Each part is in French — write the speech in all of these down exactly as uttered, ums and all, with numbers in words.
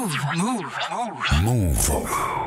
Move, move, move. Move.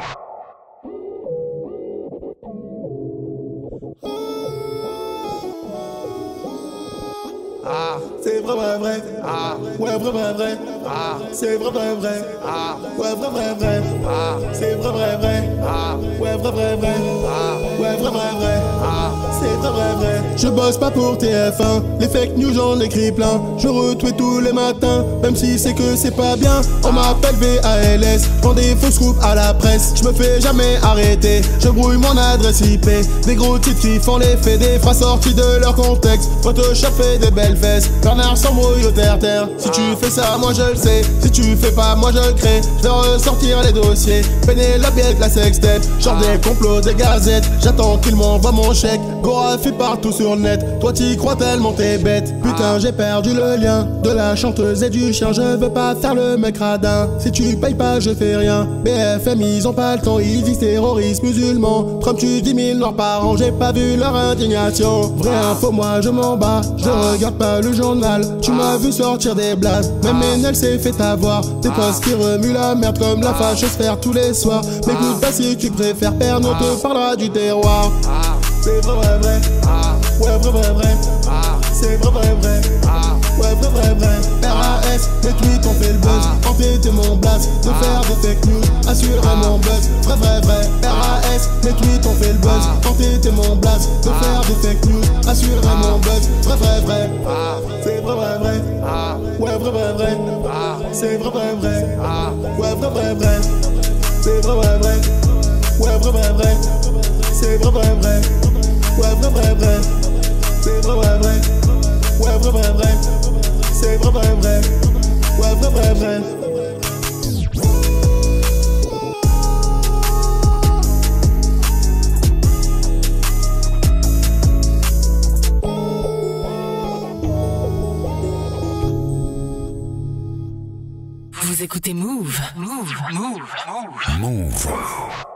Ah, c'est vrai, vrai, vrai. Ah, ouais, vrai, vrai, vrai. Ah, c'est vrai, vrai, vrai. Ah, ouais, vrai, vrai, vrai. Ah, c'est vrai, vrai, vrai. Ah, ouais, vrai, vrai, vrai. Ah, ouais, vrai, vrai, vrai. Ah, c'est vrai, vrai, vrai. Je bosse pas pour T F un, les fake news j'en écris plein. Je retweet tous les matins, même si c'est que c'est pas bien. On m'appelle V A L S, prends des fausses coupes à la presse. Je me fais jamais arrêter, je brouille mon adresse I P. Des gros titres qui font l'effet des phrases sorties de leur contexte. Photoshop fait des belles fesses, Bernard s'embrouille au terre-terre. Si tu fais ça, moi je le sais. Si tu fais pas, moi je le crée. Je vais ressortir les dossiers, Pénélope avec la sextape. Genre des complots, des gazettes. J'attends qu'il m'envoie mon chèque. Gorafi partout sur le net. Toi t'y crois tellement t'es bête. Putain j'ai perdu le lien de la chanteuse et du chien. Je veux pas faire le mec radin. Si tu payes pas je fais rien. B F M ils ont pas le temps. Ils disent terroristes musulmans. Trump tue dix mille leurs parents. J'ai pas vu leur indignation. Vrai info moi je m'en bats. Je regarde pas le journal. Tu m'as vu sortir des blagues. Même Enel s'est fait avoir. Des postes qui remuent la merde comme la fachosphère tous les soirs. Mais écoute pas si tu préfères perdre. On te parlera du terroir. C'est vrai vrai vrai. Ouais vrai vrai vrai. C'est vrai vrai vrai. Ouais vrai vrai vrai. R A S, mes tweets ont fait le buzz. Entêter mon blast, de faire des fake news, assurer mon buzz. Vrai vrai vrai. R A S, mes tweets ont fait le buzz. Entêter mon blast, de faire des fake news, assurer mon buzz. Vrai vrai vrai. C'est vrai vrai vrai. Ouais vrai vrai vrai. C'est vrai vrai vrai. Ouais vrai vrai vrai. C'est vrai vrai vrai. Ouais vrai vrai vrai. C'est vrai vrai vrai. Ouais vrai vrai vrai. C'est vrai vrai vrai. Ouais vrai vrai vrai. C'est vrai vrai vrai. Ouais vrai vrai vrai. Vous écoutez Move, Move, Move, Move. Move.